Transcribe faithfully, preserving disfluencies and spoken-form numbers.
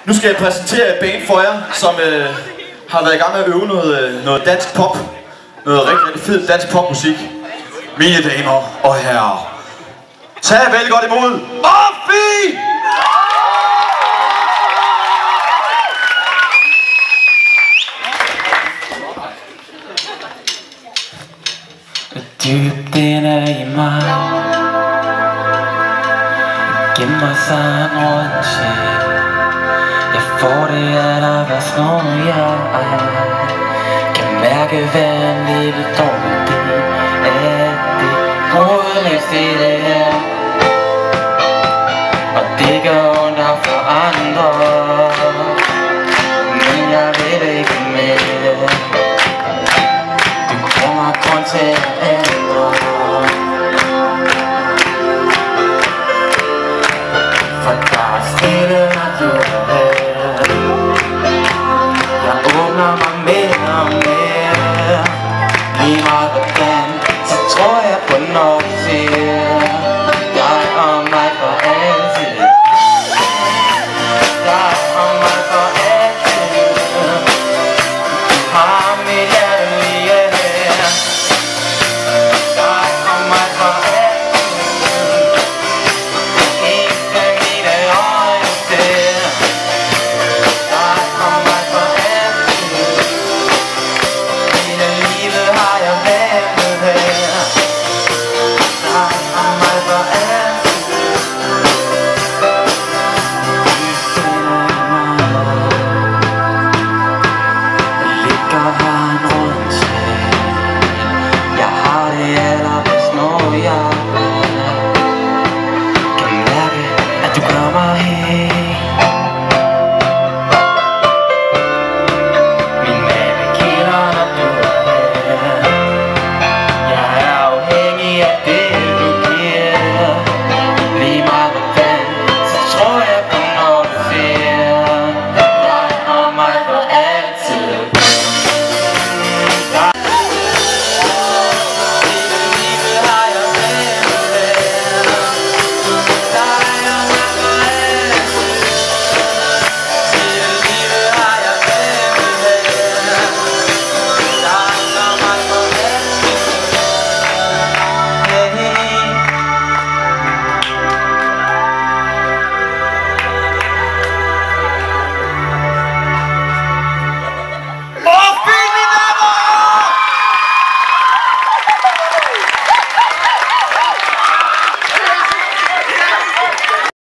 Nu skal jeg præsentere et band for jer, som øh, har været i gang med at øve noget, øh, noget dansk pop. Noget rigtig, rigtig fed dansk popmusik. Mine damer og herrer, tag vel godt imod Åby! Dybt inde i mig gemmer sig en råden sjæl. Jeg får det allerværst, når jeg kan mærke hver en lille dårlig del af det hovedlægste i det her. Og det gør ondt for andre.